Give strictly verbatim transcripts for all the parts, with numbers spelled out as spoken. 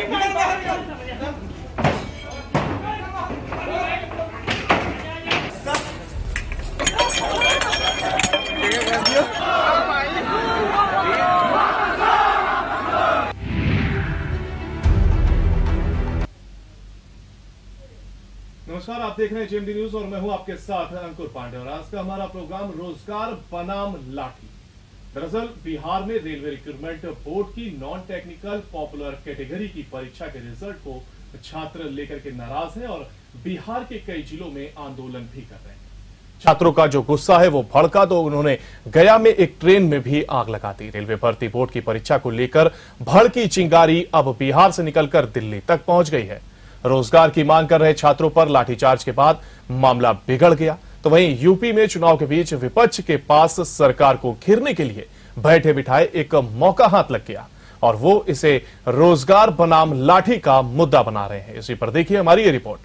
नमस्कार, आप देख रहे हैं जेएमडी न्यूज और मैं हूं आपके साथ अंकुर पांडे। और आज का हमारा प्रोग्राम रोजगार बनाम लाठी। दरअसल बिहार में रेलवे रिक्रूटमेंट बोर्ड की नॉन टेक्निकल पॉपुलर कैटेगरी की परीक्षा के रिजल्ट को छात्र लेकर के नाराज हैं और बिहार के कई जिलों में आंदोलन भी कर रहे हैं। छात्रों का जो गुस्सा है वो भड़का तो उन्होंने गया में एक ट्रेन में भी आग लगा दी। रेलवे भर्ती बोर्ड की परीक्षा को लेकर भड़की चिंगारी अब बिहार से निकलकर दिल्ली तक पहुंच गई है। रोजगार की मांग कर रहे छात्रों पर लाठीचार्ज के बाद मामला बिगड़ गया। तो वहीं यूपी में चुनाव के बीच विपक्ष के पास सरकार को घेरने के लिए बैठे बिठाए एक मौका हाथ लग गया और वो इसे रोजगार बनाम लाठी का मुद्दा बना रहे हैं। इसी पर देखिए हमारी ये रिपोर्ट।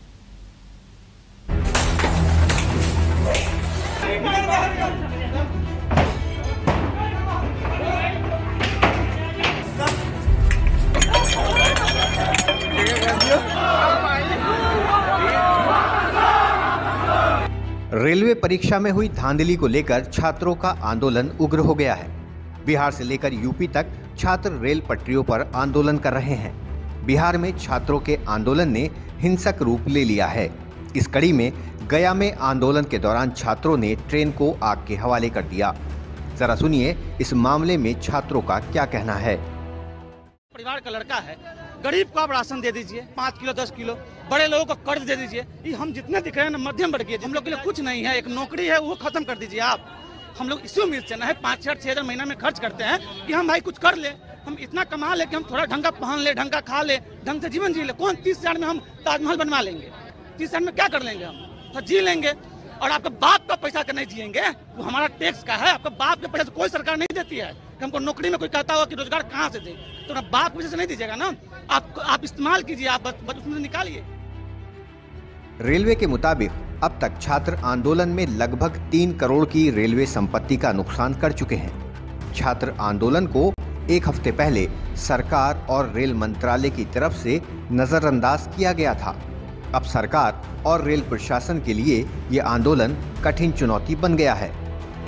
रेलवे परीक्षा में हुई धांधली को लेकर छात्रों का आंदोलन उग्र हो गया है। बिहार से लेकर यूपी तक छात्र रेल पटरियों पर आंदोलन कर रहे हैं। बिहार में छात्रों के आंदोलन ने हिंसक रूप ले लिया है। इस कड़ी में गया में आंदोलन के दौरान छात्रों ने ट्रेन को आग के हवाले कर दिया। जरा सुनिए इस मामले में छात्रों का क्या कहना है। परिवार का लड़का है, गरीब को आप राशन दे दीजिए, पाँच किलो दस किलो, बड़े लोगों को कर्ज दे दीजिए। ये हम जितने दिख रहे हैं ना मध्यम वर्ग के, हम लोग के लिए कुछ नहीं है। एक नौकरी है वो खत्म कर दीजिए आप। हम लोग इसी उम्मीद से ना है पाँच छह छह हजार महीना में खर्च करते हैं कि हम भाई कुछ कर ले, हम इतना कमा ले कि हम थोड़ा ढंग का पहन ले, ढंग का खा ले, ढंग से जीवन जी ले। कौन तीस हजार में हम ताजमहल बनवा लेंगे? तीस हजार में क्या कर लेंगे? हम तो जी लेंगे। और आपके बाप का पैसा का नहीं जिएंगे, वो हमारा टैक्स का है। आपके बाप के पैसे से कोई सरकार नहीं देती है। हमको नौकरी में कोई कहता हुआ कि रोजगार कहाँ से दे, तो ना बाप की वजह से नहीं दीजिएगा ना। आप आप इस्तेमाल कीजिए, आप बस उसमें निकालिए। रेलवे के मुताबिक अब तक छात्र आंदोलन में लगभग तीन करोड़ की रेलवे संपत्ति का नुकसान कर चुके हैं। छात्र आंदोलन को एक हफ्ते पहले सरकार और रेल मंत्रालय की तरफ से नजरअंदाज किया गया था। अब सरकार और रेल प्रशासन के लिए ये आंदोलन कठिन चुनौती बन गया है।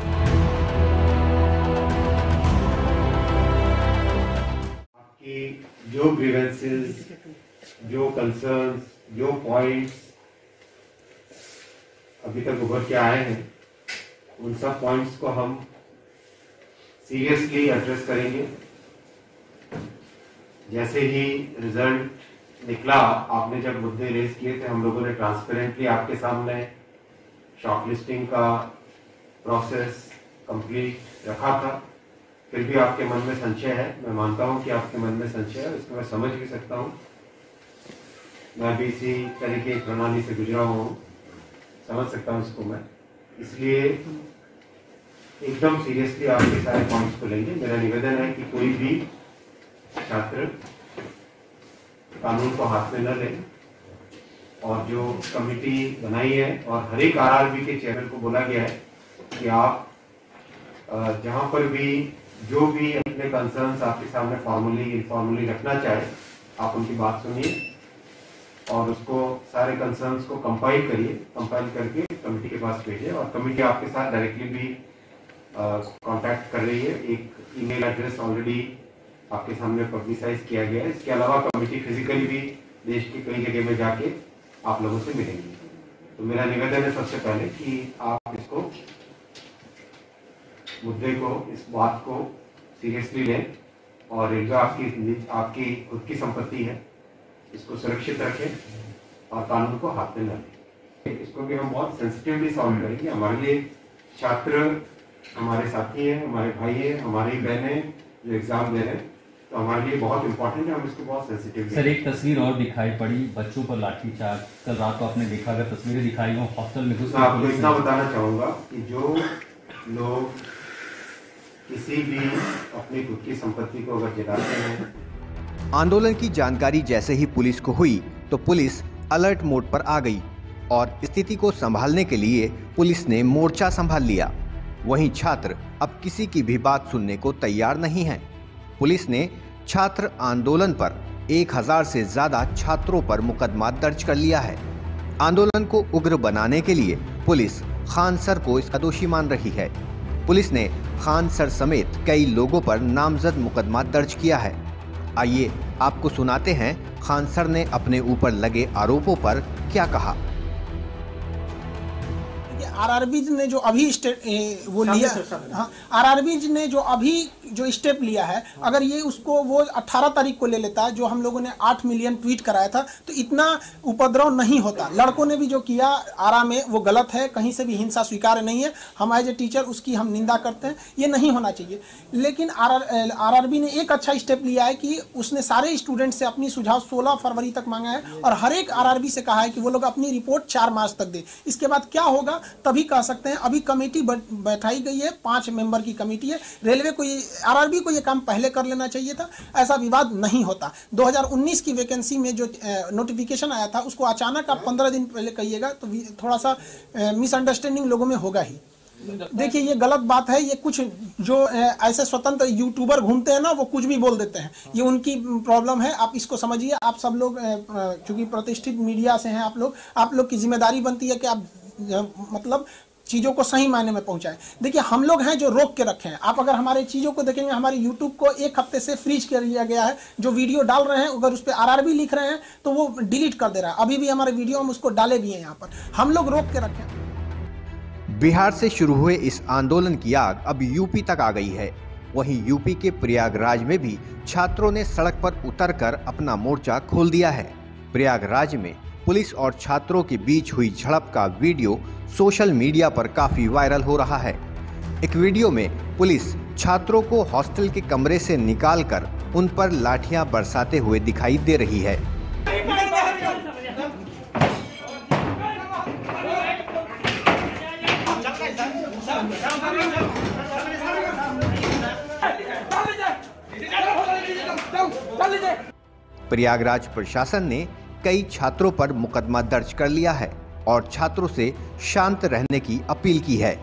आपकी जो ग्रीवेंसेस, जो कंसर्न्स, जो पॉइंट्स अभी तक उभर के आए हैं, उन सब पॉइंट्स को हम सीरियसली एड्रेस करेंगे। जैसे ही रिजल्ट निकला, आपने जब मुद्दे रेज किए थे, हम लोगों ने ट्रांसपेरेंटली आपके सामने शॉर्टलिस्टिंग का प्रोसेस कंप्लीट रखा था। फिर भी आपके मन में संशय है, मैं मानता हूं कि आपके मन में संशय है, इसको मैं समझ भी सकता हूं। मैं भी इसी तरीके की प्रणाली से गुजरा हुआ हूं, समझ सकता हूं इसको मैं। इसलिए एकदम सीरियसली आपके सारे पॉइंट्स को लेंगे। मेरा निवेदन है कि कोई भी छात्र कानून को हाथ में न ले, और जो कमेटी बनाई है और हर एक आरआरबी के चेयरमैन को बोला गया है कि आप जहां पर भी जो भी अपने कंसर्न्स आपके सामने फॉर्मली इनफॉर्मली रखना चाहे, आप उनकी बात सुनिए और उसको सारे कंसर्न्स को कंपाइल करिए। कंपाइल करके कमेटी के पास भेजिए और कमेटी आपके साथ डायरेक्टली भी कांटेक्ट कर रही है। एक ईमेल एड्रेस ऑलरेडी आपके सामने पब्लिसाइज किया गया है। इसके अलावा कमेटी फिजिकली भी देश की कई जगह में जाके आप लोगों से मिलेंगी। तो मेरा निवेदन है सबसे पहले कि आप इसको मुद्दे को, इस बात को सीरियसली लें और रेलवे आपकी आपकी खुद की संपत्ति है, इसको सुरक्षित रखें और कानून को हाथ में न लें। इसको भी हम बहुत सेंसिटिवली सॉल्व करेंगे। हमारे लिए छात्र हमारे साथी हैं, हमारे भाई हैं, हमारी बहनें जो एग्जाम दे रहे हैं, तो हमारे लिए बहुत इंपॉर्टेंट है। हम इसको बहुत सेंसिटिव। सर, एक तस्वीर और दिखाई पड़ी, बच्चों पर लाठीचार्ज। कल रात को आपने देखा, अगर तस्वीरें दिखाई हो हॉस्टल में घुस। मैं आपको इतना बताना चाहूंगा कि जो लोग किसी भी अपनी खुद की संपत्ति को अगर जलाते हैं। आंदोलन की जानकारी जैसे ही पुलिस को हुई तो पुलिस अलर्ट मोड पर आ गई और स्थिति को संभालने के लिए पुलिस ने मोर्चा संभाल लिया। वहीं छात्र अब किसी की भी बात सुनने को तैयार नहीं हैं। पुलिस ने छात्र आंदोलन पर एक हज़ार से ज्यादा छात्रों पर मुकदमा दर्ज कर लिया है। आंदोलन को उग्र बनाने के लिए पुलिस खान सर को इसका दोषी मान रही है। पुलिस ने खान सर समेत कई लोगों पर नामजद मुकदमा दर्ज किया है। आइए आपको सुनाते हैं खान सर ने अपने ऊपर लगे आरोपों पर क्या कहा। आरआरबी ने जो अभी स्टेप वो लिया, हाँ, आरआरबी ने जो अभी जो स्टेप लिया है, अगर ये उसको वो अठारह तारीख को ले लेता, जो हम लोगों ने आठ मिलियन ट्वीट कराया था, तो इतना उपद्रव नहीं होता। लड़कों ने भी जो किया आरा में वो गलत है, कहीं से भी हिंसा स्वीकार्य नहीं है। हम एज ए टीचर उसकी हम निंदा करते हैं, ये नहीं होना चाहिए। लेकिन आरआरबी ने एक अच्छा स्टेप लिया है कि उसने सारे स्टूडेंट से अपनी सुझाव सोलह फरवरी तक मांगा है और हर एक आरआरबी से कहा है कि वो लोग अपनी रिपोर्ट चार मार्च तक दे। इसके बाद क्या होगा तभी कह सकते हैं। अभी कमेटी बैठाई गई है, पांच मेंबर की कमेटी है। रेलवे को ये, आरआरबी को ये काम पहले कर लेना चाहिए था, ऐसा विवाद नहीं होता। दो हज़ार उन्नीस की वैकेंसी में जो नोटिफिकेशन आया था उसको अचानक आप पंद्रह दिन पहले कहिएगा तो थोड़ा सा मिसअंडरस्टैंडिंग लोगों में होगा ही। देखिए ये गलत बात है। ये कुछ जो ऐसे स्वतंत्र यूट्यूबर घूमते हैं ना, वो कुछ भी बोल देते हैं, ये उनकी प्रॉब्लम है। आप इसको समझिए। आप सब लोग चूंकि प्रतिष्ठित मीडिया से हैं आप लोग, आप लोग की जिम्मेदारी बनती है कि आप मतलब चीज़ों को सही मायने में पहुंचाएं। देखिए हम लोग हैं जो रोक के रखे हैं। आप अगर हमारे चीज़ों को देखेंगे, हमारे यूट्यूब को एक हफ्ते से फ्रीज कर दिया गया है। जो वीडियो डाल रहे हैं अगर उस पर आरआरबी लिख रहे हैं तो वो डिलीट कर दे रहा है। अभी भी हमारे वीडियो हम उसको डाले भी हैं। यहाँ पर हम लोग रोक के रखे हैं। बिहार से शुरू हुए इस आंदोलन की आग अब यूपी तक आ गई है। वहीं यूपी के प्रयागराज में भी छात्रों ने सड़क पर उतरकर अपना मोर्चा खोल दिया है। प्रयागराज में पुलिस और छात्रों के बीच हुई झड़प का वीडियो सोशल मीडिया पर काफी वायरल हो रहा है। एक वीडियो में पुलिस छात्रों को हॉस्टल के कमरे से निकालकर उन पर लाठियां बरसाते हुए दिखाई दे रही है। प्रयागराज प्रशासन ने कई छात्रों पर मुकदमा दर्ज कर लिया है और छात्रों से शांत रहने की अपील की है।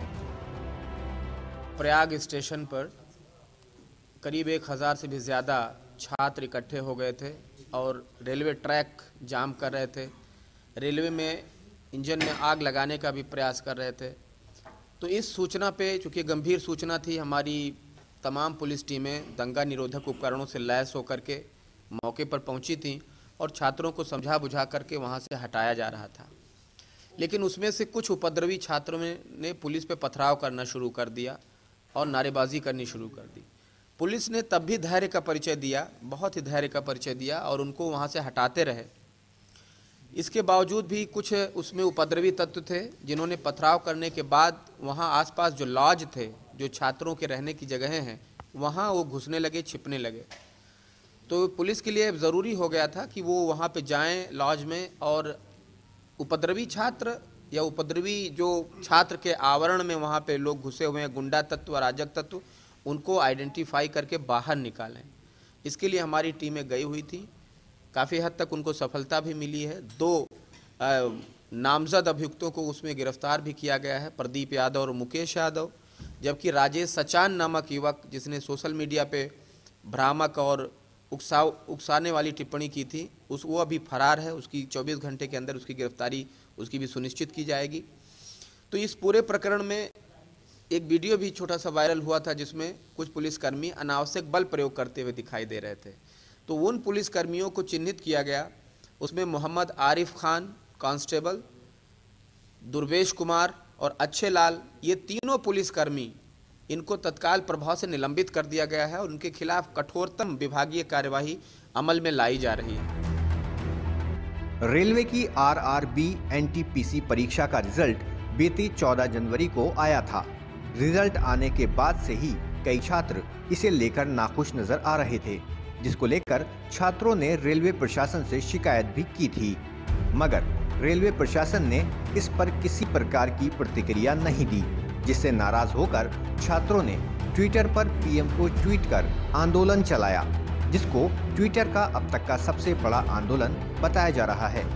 प्रयाग स्टेशन पर करीब एक हज़ार से भी ज़्यादा छात्र इकट्ठे हो गए थे और रेलवे ट्रैक जाम कर रहे थे। रेलवे में इंजन में आग लगाने का भी प्रयास कर रहे थे। तो इस सूचना पे, चूँकि गंभीर सूचना थी, हमारी तमाम पुलिस टीमें दंगा निरोधक उपकरणों से लैस होकर के मौके पर पहुंची थीं और छात्रों को समझा बुझा करके वहां से हटाया जा रहा था। लेकिन उसमें से कुछ उपद्रवी छात्रों ने पुलिस पे पथराव करना शुरू कर दिया और नारेबाजी करनी शुरू कर दी। पुलिस ने तब भी धैर्य का परिचय दिया, बहुत ही धैर्य का परिचय दिया और उनको वहां से हटाते रहे। इसके बावजूद भी कुछ उसमें उपद्रवी तत्व थे जिन्होंने पथराव करने के बाद वहाँ आसपास जो लॉज थे, जो छात्रों के रहने की जगहें हैं, वहाँ वो घुसने लगे, छिपने लगे। तो पुलिस के लिए ज़रूरी हो गया था कि वो वहाँ पे जाएं लॉज में और उपद्रवी छात्र या उपद्रवी जो छात्र के आवरण में वहाँ पे लोग घुसे हुए हैं, गुंडा तत्व, अराजक तत्व, उनको आइडेंटिफाई करके बाहर निकालें। इसके लिए हमारी टीमें गई हुई थी। काफ़ी हद तक उनको सफलता भी मिली है। दो आ, नामजद अभियुक्तों को उसमें गिरफ्तार भी किया गया है, प्रदीप यादव और मुकेश यादव। जबकि राजेश सचान नामक युवक, जिसने सोशल मीडिया पे भ्रामक और उकसा उकसाने वाली टिप्पणी की थी, उस वो अभी फरार है। उसकी चौबीस घंटे के अंदर उसकी गिरफ्तारी उसकी भी सुनिश्चित की जाएगी। तो इस पूरे प्रकरण में एक वीडियो भी छोटा सा वायरल हुआ था जिसमें कुछ पुलिसकर्मी अनावश्यक बल प्रयोग करते हुए दिखाई दे रहे थे। तो उन पुलिसकर्मियों को चिन्हित किया गया। उसमें मोहम्मद आरिफ खान कांस्टेबल, दुर्वेश कुमार और अच्छे लाल, ये तीनों पुलिसकर्मी, इनको तत्काल प्रभाव से निलंबित कर दिया गया है और उनके खिलाफ कठोरतम विभागीय कार्यवाही अमल में लाई जा रही है। रेलवे की आरआरबी एनटीपीसी परीक्षा का रिजल्ट बीती चौदह जनवरी को आया था। रिजल्ट आने के बाद से ही कई छात्र इसे लेकर नाखुश नजर आ रहे थे, जिसको लेकर छात्रों ने रेलवे प्रशासन से शिकायत भी की थी, मगर रेलवे प्रशासन ने इस पर किसी प्रकार की प्रतिक्रिया नहीं दी, जिससे नाराज होकर छात्रों ने ट्विटर पर पीएम को ट्वीट कर आंदोलन चलाया, जिसको ट्विटर का अब तक का सबसे बड़ा आंदोलन बताया जा रहा है।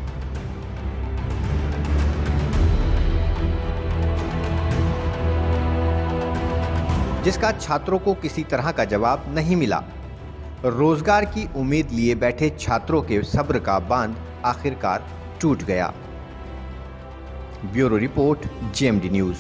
जिसका छात्रों को किसी तरह का जवाब नहीं मिला। रोजगार की उम्मीद लिए बैठे छात्रों के सब्र का बांध आखिरकार टूट गया। Bureau report, JMD news.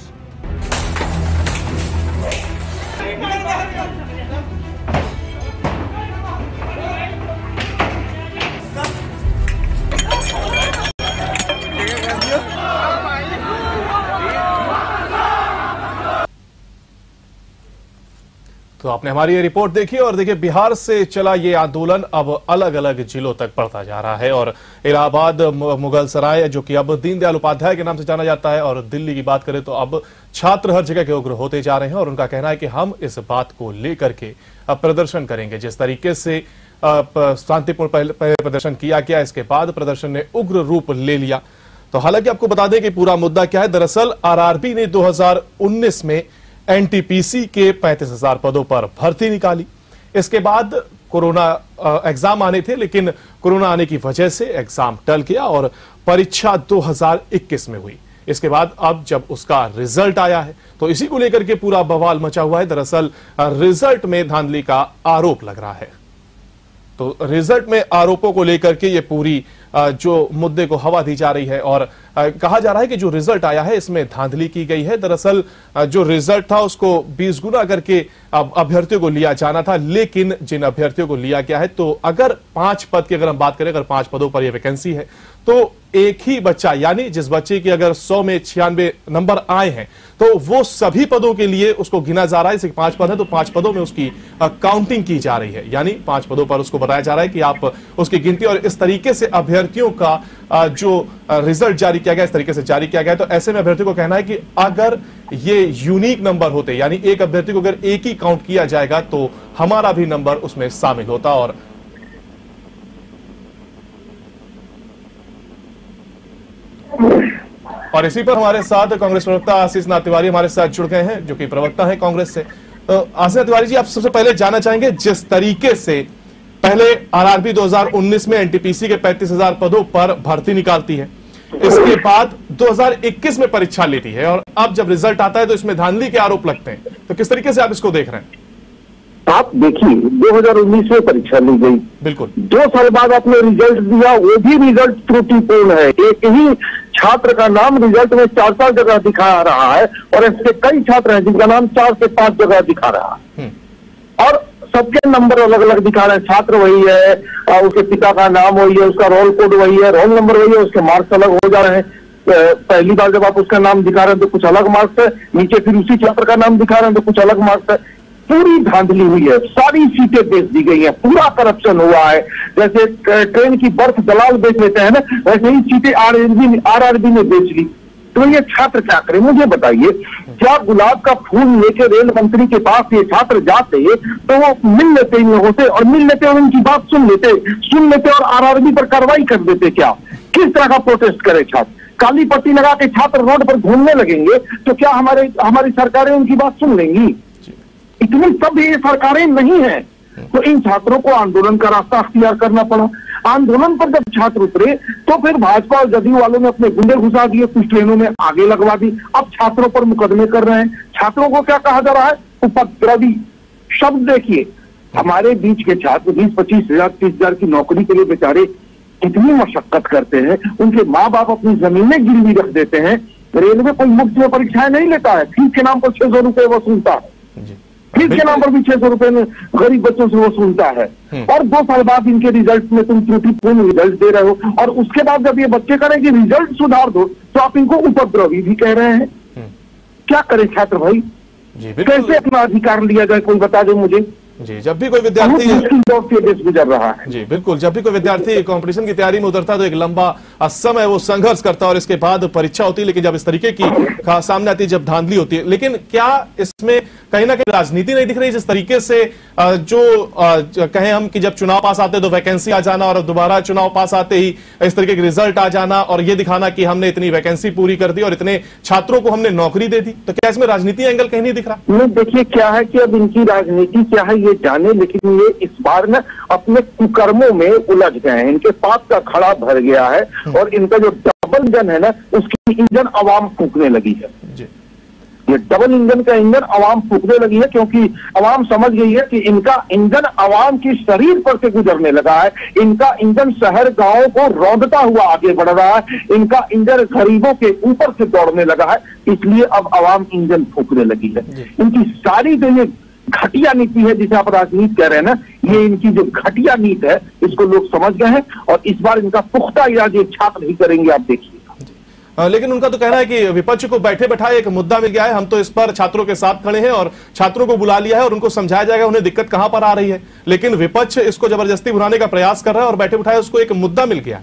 तो आपने हमारी ये रिपोर्ट देखी और देखिए, बिहार से चला ये आंदोलन अब अलग अलग जिलों तक बढ़ता जा रहा है और इलाहाबाद, मुगल सराय जो कि अब दीनदयाल उपाध्याय के नाम से जाना जाता है, और दिल्ली की बात करें तो अब छात्र हर जगह के उग्र होते जा रहे हैं और उनका कहना है कि हम इस बात को लेकर के अब प्रदर्शन करेंगे। जिस तरीके से शांतिपूर्ण पहले प्रदर्शन किया गया, इसके बाद प्रदर्शन ने उग्र रूप ले लिया। तो हालांकि आपको बता दें कि पूरा मुद्दा क्या है। दरअसल आरआरबी ने दो हजार उन्नीस में एनटीपीसी के पैंतीस हजार पदों पर भर्ती निकाली। इसके बाद कोरोना एग्जाम आने थे, लेकिन कोरोना आने की वजह से एग्जाम टल गया और परीक्षा दो हजार इक्कीस में हुई। इसके बाद अब जब उसका रिजल्ट आया है तो इसी को लेकर के पूरा बवाल मचा हुआ है। दरअसल रिजल्ट में धांधली का आरोप लग रहा है। तो रिजल्ट में आरोपों को लेकर के ये पूरी जो मुद्दे को हवा दी जा रही है और कहा जा रहा है कि जो रिजल्ट आया है इसमें धांधली की गई है। दरअसल जो रिजल्ट था उसको बीस गुना करके अभ्यर्थियों को लिया जाना था, लेकिन जिन अभ्यर्थियों को लिया गया है, तो अगर पांच पद की अगर हम बात करें, अगर पांच पदों पर यह वैकेंसी है तो एक ही बच्चा, यानी जिस बच्चे की अगर सौ में छियानवे नंबर आए हैं तो वो सभी पदों के लिए उसको गिना जा रहा है। जैसे पांच पद है तो पांच पदों में उसकी काउंटिंग की जा रही है, यानी पांच पदों पर उसको बताया जा रहा है कि आप उसकी गिनती, और इस तरीके से अभ्यर्थियों का जो रिजल्ट जारी किया गया इस तरीके से जारी किया गया। तो ऐसे में अभ्यर्थी को कहना है कि अगर ये यूनिक नंबर होते, यानी एक अभ्यर्थी को अगर एक ही काउंट किया जाएगा तो हमारा भी नंबर उसमें शामिल होता। और और इसी पर हमारे साथ कांग्रेस प्रवक्ता आशीष नाथ तिवारी हमारे साथ जुड़ गए हैं, जो कि प्रवक्ता हैं कांग्रेस से। तो आशीष नाथ तिवारी जी, आप सबसे पहले जानना चाहेंगे, जिस तरीके से पहले आरआरबी दो हजार उन्नीस में एनटीपीसी के पैंतीस हजार पदों पर भर्ती निकालती है, इसके बाद दो हजार इक्कीस में परीक्षा लेती है और अब जब रिजल्ट आता है तो इसमें धांधली के आरोप लगते हैं, तो किस तरीके से आप इसको देख रहे हैं? आप देखिए, दो हजार उन्नीस में परीक्षा ली गई, बिल्कुल दो साल बाद आपने रिजल्ट दिया, वो भी रिजल्ट त्रुटिपूर्ण है। एक ही छात्र का नाम रिजल्ट में चार चार जगह दिखा रहा है और ऐसे कई छात्र हैं जिनका नाम चार से पांच जगह दिखा रहा है और सबके नंबर अलग अलग दिखा रहे हैं। छात्र वही है, उसके पिता का नाम वही है, उसका रोल कोड वही है, रोल नंबर वही है, उसके मार्क्स अलग हो जा रहे हैं। पहली बार जब आप उसका नाम दिखा रहे हैं तो कुछ अलग मार्क्स है, नीचे फिर उसी छात्र का नाम दिखा रहे हैं तो कुछ अलग मार्क्स है। पूरी धांधली हुई है, सारी सीटें बेच दी गई है, पूरा करप्शन हुआ है। जैसे ट्रेन की बर्थ दलाल बेच लेते हैं ना, वैसे ही सीटें आरआरबी आरआरबी ने बेच ली। तो ये छात्र क्या करें, मुझे बताइए। क्या गुलाब का फूल लेके रेल मंत्री के पास ये छात्र जाते तो वो मिल लेते इन लोगों से और मिल लेते और उनकी बात सुन लेते सुन लेते और आरआरबी पर कार्रवाई कर देते? क्या किस तरह का प्रोटेस्ट करे छात्र? काली पट्टी लगा के छात्र रोड पर घूमने लगेंगे तो क्या हमारे हमारी सरकारें उनकी बात सुन लेंगी? इतनी सब ये सरकारें नहीं है। तो इन छात्रों को आंदोलन का रास्ता अख्तियार करना पड़ा। आंदोलन पर जब छात्र उतरे तो फिर भाजपा और जदयू वालों ने अपने गुंडे घुसा दिए, कुछ ट्रेनों में आगे लगवा दी, अब छात्रों पर मुकदमे कर रहे हैं। छात्रों को क्या कहा जा रहा है? उपद्रवी शब्द। देखिए, हमारे बीच के छात्र बीस पच्चीस हजार तीस हजार की नौकरी के लिए बेचारे कितनी मशक्कत करते हैं, उनके माँ बाप अपनी जमीनें गिरवी रख देते हैं। रेलवे कोई मुफ्त में परीक्षाएं नहीं लेता है, फीस के नाम पर छह सौ रुपए वसूलता है, फीस के नाम पर भी छह सौ रुपए गरीब बच्चों से वसूलता है। और दो साल बाद इनके रिजल्ट में तुम त्रुटिपूर्ण रिजल्ट दे रहे हो और उसके बाद जब ये बच्चे करें कि रिजल्ट सुधार दो तो आप इनको उपद्रवी भी कह रहे हैं। क्या करे छात्र भाई? कैसे अपना अधिकार लिया जाए, कोई बता दो मुझे। जी, जब भी कोई विद्यार्थी देश गुजर रहा है। जी बिल्कुल, जब भी कोई विद्यार्थी कंपटीशन की तैयारी में उतरता है तो एक लंबा समय वो संघर्ष करता है और इसके बाद परीक्षा होती है। लेकिन जब इस तरीके की सामने आती है, जब धांधली होती है, लेकिन क्या इसमें कहीं ना कहीं राजनीति नहीं दिख रही? जिस तरीके से जो कहें हम कि जब चुनाव पास आते तो वैकेंसी आ जाना और दोबारा चुनाव पास आते ही इस तरीके के रिजल्ट आ जाना और ये दिखाना कि हमने इतनी वैकेंसी पूरी कर दी और इतने छात्रों को हमने नौकरी दे दी, तो क्या इसमें राजनीति एंगल कहीं नहीं दिख रहा? नहीं, देखिए क्या है कि अब इनकी राजनीति क्या है ये जाने, लेकिन ये इस बार ना अपने कुकर्मों में उलझ गए हैं। इनके पाप का खड़ा भर गया है और इनका जो डबल इंजन है ना, उसकी इंजन आवाम फूकने लगी है। जी। ये डबल इंजन का इंजन आवाम फूकने लगी है, क्योंकि आवाम समझ गई है कि इनका इंजन आवाम की शरीर पर से गुजरने लगा है, इनका इंजन शहर गांव को रौंदता हुआ आगे बढ़ रहा है, इनका इंजन गरीबों के ऊपर से दौड़ने लगा है, इसलिए अब आवाम इंजन फूकने लगी है। इनकी सारी जो ये घटिया नीति है जिसे आप राजनीति कह रहे हैं ना, ये इनकी जो घटिया नीति है इसको लोग समझ गए हैं और इस बार इनका पुख्ता इलाज ये छात्र ही करेंगे, आप देखिए। लेकिन उनका तो कहना है कि विपक्ष को बैठे बैठाए एक मुद्दा मिल गया है, हम तो इस पर छात्रों के साथ खड़े हैं और छात्रों को बुला लिया है और उनको समझाया जाएगा उन्हें दिक्कत कहां पर आ रही है, लेकिन विपक्ष इसको जबरदस्ती बुलाने का प्रयास कर रहा है और बैठे बैठाए उसको एक मुद्दा मिल गया।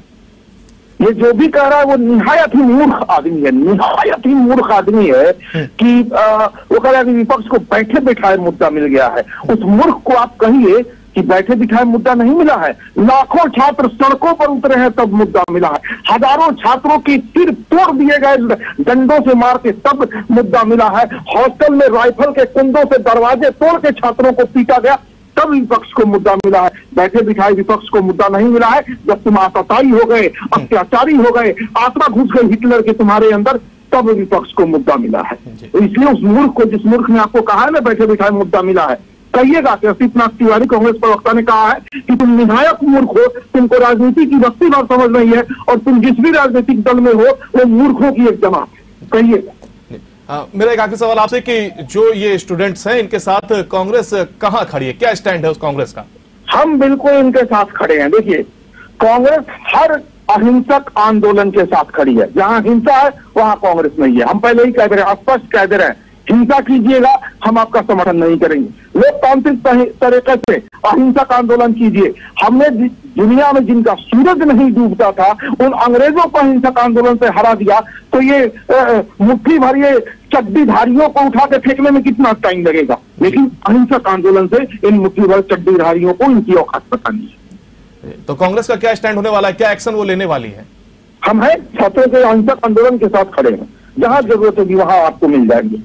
ये जो भी कह रहा है वो निहायत ही मूर्ख आदमी है, निहायत ही मूर्ख आदमी है कि आ, वो कह रहा है कि विपक्ष को बैठे बैठाए मुद्दा मिल गया है। उस मूर्ख को आप कहिए कि बैठे बिठाए मुद्दा नहीं मिला है, लाखों छात्र सड़कों पर उतरे हैं तब मुद्दा मिला है, हजारों छात्रों की सिर तोड़ दिए गए डंडों से मार के तब मुद्दा मिला है, हॉस्टल में राइफल के कुंदों से दरवाजे तोड़ के छात्रों को पीटा गया तब विपक्ष को मुद्दा मिला है। बैठे बिठाए विपक्ष को मुद्दा नहीं मिला है। जब तुम आतताई हो गए, अत्याचारी हो गए, आत्मा घुस गई हिटलर के तुम्हारे अंदर, तब विपक्ष को मुद्दा मिला है। तो इसलिए उस मूर्ख को, जिस मूर्ख ने आपको कहा है ना बैठे बिठाए मुद्दा मिला है, कहिएगा कि असितनाथ तिवारी कांग्रेस प्रवक्ता ने कहा है कि तुम निहायत मूर्ख हो, तुमको राजनीति की रस्सी भर समझ नहीं है और तुम जिस भी राजनीतिक दल में हो वो मूर्खों की एक जमात है, कहिएगा। आ, मेरा एक आखिरी सवाल आपसे कि जो ये स्टूडेंट्स हैं इनके साथ कांग्रेस कहां खड़ी है, क्या स्टैंड है उस कांग्रेस का? हम बिल्कुल इनके साथ खड़े हैं। देखिए, कांग्रेस हर अहिंसक आंदोलन के साथ खड़ी है, जहां हिंसा है वहां कांग्रेस नहीं है। हम पहले ही कह दे रहे हैं, स्पष्ट कह दे रहे हैं, हिंसा कीजिएगा हम आपका समर्थन नहीं करेंगे, लोकतांत्रिक तरीके से अहिंसक आंदोलन कीजिए। हमने दुनिया में जिनका सूरज नहीं डूबता था उन अंग्रेजों को अहिंसक आंदोलन से हरा दिया, तो ये आ, मुट्ठी भर ये चड्डीधारियों को उठा के फेंकने में कितना टाइम लगेगा, लेकिन अहिंसक आंदोलन से इन मुट्ठी भर चड्डीधारियों को इनकी औकात पता नहीं है। तो कांग्रेस का क्या स्टैंड होने वाला है, क्या एक्शन वो लेने वाली है? हम हैं छात्रों के अहिंसक आंदोलन के साथ खड़े हैं, जहां जरूरत होगी वहां आपको मिल जाएंगे।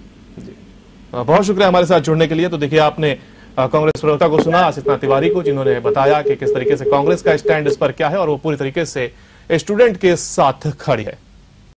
बहुत शुक्रिया हमारे साथ जुड़ने के लिए। तो देखिए, आपने कांग्रेस प्रवक्ता को सुना, असितनाथ तिवारी को, जिन्होंने बताया कि किस तरीके से कांग्रेस का स्टैंड इस पर क्या है और वो पूरी तरीके से स्टूडेंट के साथ खड़ी है।